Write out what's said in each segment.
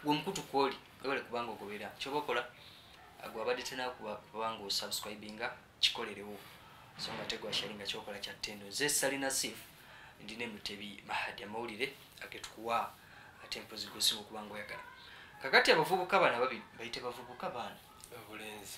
gwomukutu kwoli webale kubanga ogobera kyobakola gwabadde tena kubanga osubscribinga kikolerewo so nga tegwasharinga kyokola kya ttendo nze Salina Sif ndine Mutebi Mahadi amawulire agetukuwa atempo zigusimu kubanga oyagala kakati abavubuka bana babiri bayite bavubuka bana obulenzi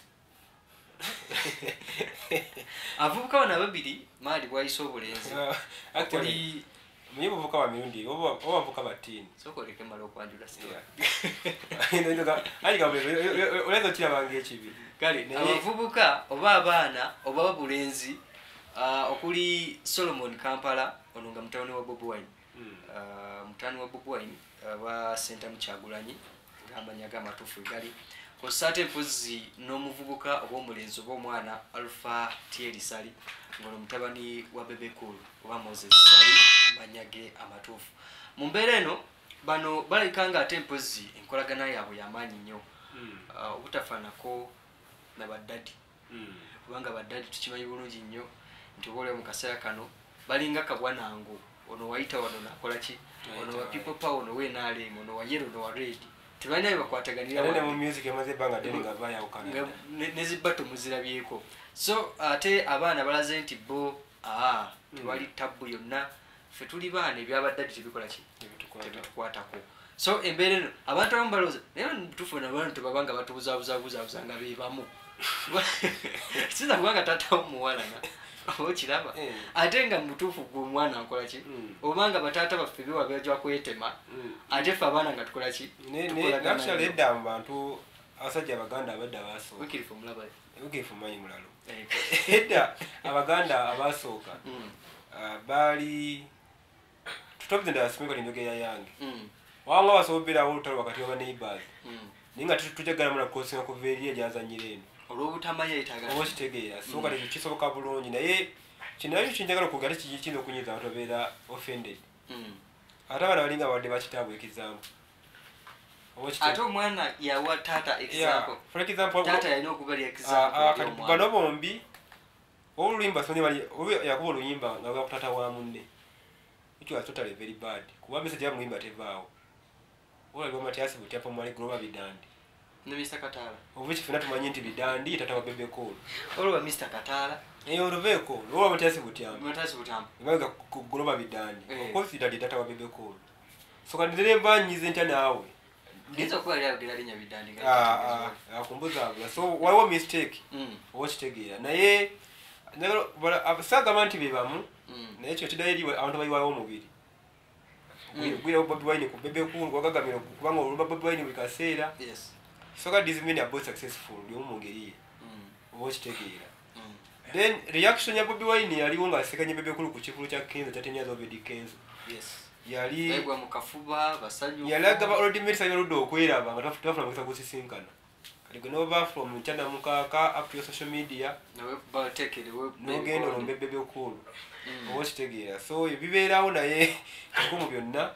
avubuka bana babiri mali bwayise obulenzi actually mwenye buvuka wa mirundi oba buvuka batini sokoleke mala okwanjula sira ndoga ali ka olezo kira bange ekibi kale abavubuka oba abaana oba babulenzi okuli Solomon Kampala onunga mutawani wa Bobi Wine mutani wa Bobi Wine wa Center Mukyagulanyi ngamanyaga amatufu gali ko sate mpozi n'omuvubuka oba omulenzi oba omwana Alpha Thierry Sali ngono mutabani wa Bebe Cool oba Moses Sali manyage amatufu mu mbeera eno bano balikanga ate mpozi enkolagana yaabwe y'amaanyi nnyo obutafaanako n'abaddadi kubanga baddadi tukimanyi bulungi nnyo nti oba mu kaseera kano balinga kabwanango ono wayita wano nakola ki ono wa people power ono weenaalemu ono wa yellow ono wa red tebanya bakwataganira wano mu music emaze banga delinga baya ukana nezibato muzirabyeko so ate abaana balaze nti bo tewali tabu yonna ffe tuli baana ebyabaddadi tebikola ki tebitukwatako so embeera eno abantu abamu balowooza naye mutuufu nabantu tebabanga batubuzaabuzaabuzaabuza nga bebamu sinza kubanga taata omuwalana okiraba ate nga mutuufu gwe omwana nkola ki obanga bataata baffe bewabajwa kwetema ate ffe abaana nga tukola ki actually edda mu bantu abasajja abaganda abadda abasooka wikirifu omulaba wikirifu manyi mulalo edda abaganda abasooka baali tutobuzenda basimeka tinjogera yange wanga basoberawo olutalo wakati wa neighbors naye nga tujagala mula kukosinga kuva eri eryazanyira eno olw'obutamanya yetaaga oba kitegeera so kati kisoboka bulungi naye kinayo kinjagala okugala kiyinza okunyiza abantu babeera offended ate abaana balinga babadde bakitaabwa example ate omwana yawa taata example for example taata yalina okubali example bano bombi oluyimba yakuba oluyimba nga lwa kutata wa munne ekyo was totally very bad kuba message ya muyimba tevaawo olaliwo Matias Butyapo mwali Global Bidandi ne Mr. Katala obuchi fina tumanyi nti Bidandi tata wa Bebe Cool olwa Mr. Katala oluveko olwa Matias Butyapo ngaga ku Global Bidandi consider tata wa Bebe Cool so kadire banyize nti nawe ndizo kwa lya gera linya Bidandi akumbuza so waliwo mistake okitegeera naye abasaga bantu bebamu naye ekyo kidayiriwe abantu bayiwawo omubiri gwira Bobi Wine ku Bebe Cool gwagagamira kubanga olumba Bobi Wine buli kaseera so God is many about successful ndi omungeriye oba kitegeera then reaction ya Bobi Wine yaliwo nga asekanye Bebe Cool ku kifulu kya Kenzo kyatenya Zobedi Kenzo yali egwa mu kafuba basanyu yalaga ba already made sayo ludo okwiraba nga tafuna mukisa kusisinkana kali gonna over from chana mukaka up to social media nawe ba take it we no gendo no Bebe Cool oba kitegeera so ebibeerawo naye kumu byonna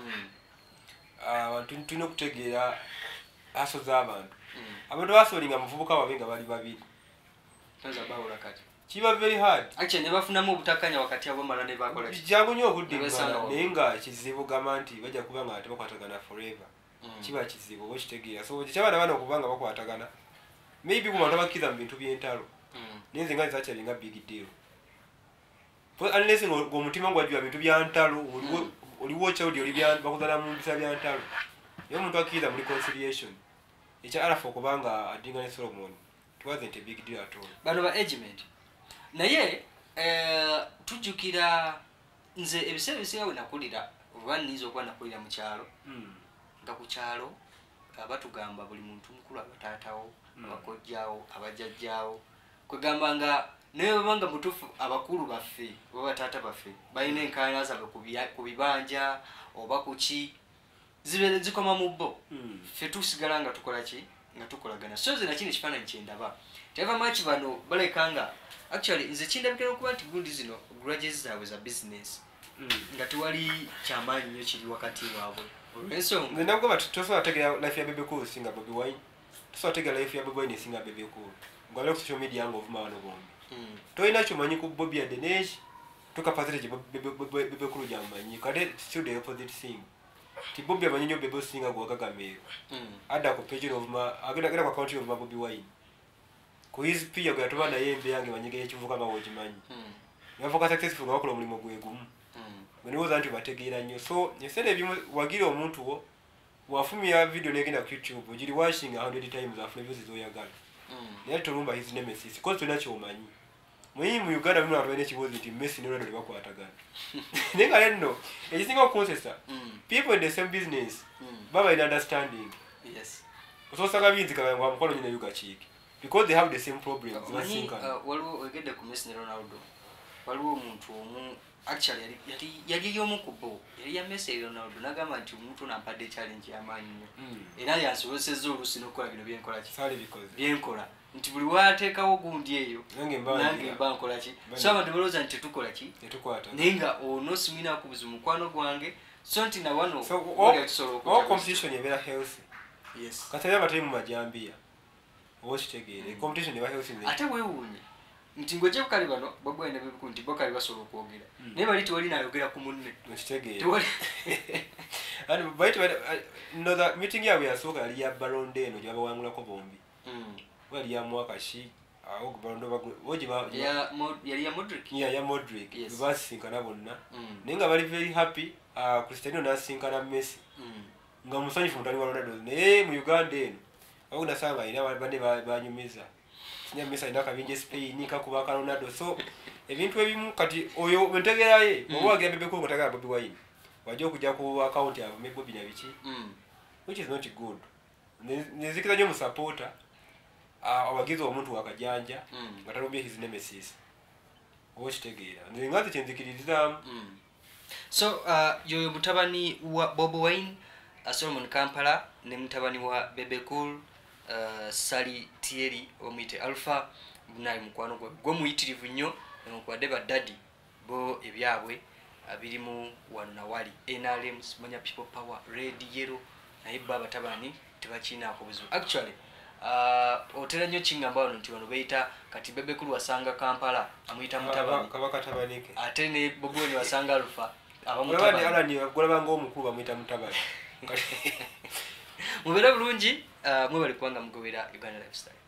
abantu tulina okutegeera aso z'abantu abantu basolinga muvubuka babenga bali babiri taza bawula kati kiba very hard actually nebafunamu obutakanya wakati abo mala ne bakola jangu nnyo obuddingana naye nga kizibu gamba nti bajja kuba nga tebakwatagana forever kiba kizibu oba kitegeera so kyabaana bana okubanga bakwatagana maybe ku bantu abakkiriza mu bintu by'entalo naye nze nga zakyalinga big deal unless ng'omutima gwajjula bintu bya ntalo oliwo kyawudi oli bakuzala mu mpisa bya ntalo naye omuntu akkiriza mu reconciliation ekya Arafa okubanga adinga ne Solomon it wasn't a big deal at all bano ba agement naye tujjukira nze ebiseera ebisinga bwe nakulira oba nniza okuba nakulira mu kyalo nga ku kyalo batugamba buli muntu mukulu abataatawo abakojjaawo abajjajjaawo kwegamba nga naye babanga mutuufu abakulu baffe oba bataata baffe balina enkaayana zaabwe ku bibanja oba ku ki zibeere zikoma mu bo ffe tusigala nga tukola ki nga tukolagana so nze nakino ekifaananyi kyendaba teva maki bano baleka nga actually nze kindabikira okuba nti gundi zino grudges zaabwe za business nga tewali kyamaanyi nnyo kiri wakati waabwe olw'ensonga nze nabugamba tosobola tegeera life ya Bebe Cool singa Bobi Wine tosobola tegeera life ya Bobi Wine singa Bebe Cool ng'ali ku social media nga ovuma wano bombi tolina kyomanyi ku Bobby Adenage to capacity Bebe Cool gyamumanyi kade still the opposite thing Bobi amanyi nnyo Bebe Osinga gwagagameerwa adda ku page of agenda ku account of Bobi Wine ku his pia gwe yatuba naye embe yange banyiga ekivuka nga wokimanyi yavuka successful nga bakola omulimu gwe gumu bwenowooza nti bategeera nnyo so ebiseera ebimu wagira omuntu wo wafumya video negenda ku YouTube ogiri watching 100 times afuna views zoyagala naye tolumba his nemesis because tolina kyomanyi muyi mu Uganda bino abantu balina ekibuuzo nti Messi ne Ronaldo bakwatagana naye nga lenno ekisinga okukozesa people in the same business baba in understanding ososanga binzika nga mukwano nyina yugakiiki because they have the same problems waliwo ogedde ku Messi ne Ronaldo waliwo omuntu omu actually yali yomu ku bo yali ya Messi ne Ronaldo nagamba nti omuntu nampadde challenge y'amaanyi nnyo era yansobozesezza oluusi n'okukola bino byenkola ki byenkola nti buli wateekawo gundi eyo nange mba nkola ki so abantu balowooza nti tetukola ki naye nga ono simulina kubuza mukwano gwange so nti na wano competition ebeera healthy kasabye abatali mu majambiya oba kitegeere competition eba healthy ate weewuunye nti ng'ojja bukali bano Bobi Wine bebuku nti bo kali basobola okwogera naye bali tewali naayogera ku munne okitegeere no the meeting yabwe yasooka yali ya Ballon d'Or gye babawangulako bombi wali ya mwaka ki awo Ballon yali ya Modric basinkana bonna naye nga bali very happy Cristiano n'asinkana Messi nga musanyufu mutani wa Ronaldo naye mu Uganda eno awo nasanga alina banne banyumiza sinya Messi alina kabinje Spain kakuba ka Ronaldo so ebintu ebimu kati oyo wentegeraye oba wagira Bebe Cool ngotagala Bobi Wine wajja okujja ku account yawe me Bobi na biki which is not good nezikira nyo mu supporter abagize omuntu wakajanja batalumbye his nemesis okitegeera nzingazi kyenzikiriza so yoyo mutabani wa Bobi Wine Solomon Kampala ne mutabani wa Bebe Cool Sally Thierry omuyite Alpha bunayi mukwano gwe muyitirivu nnyo nkwadde baddadi bo ebyabwe abirimu wannawali NRM simanya People Power Red Yellow naye bo abatabani tebakinaako buzibu actually otera nnyo kingamba wano nti wano beeyita kati Bebe Cool wasanga Kampala amuyita mutabani ate ne Bobi Wine wasanga Alpha golabanga omukulu bamuyita mutabani mubeera bulungi mwebali kubanga mugobera Uganda Lifestyle.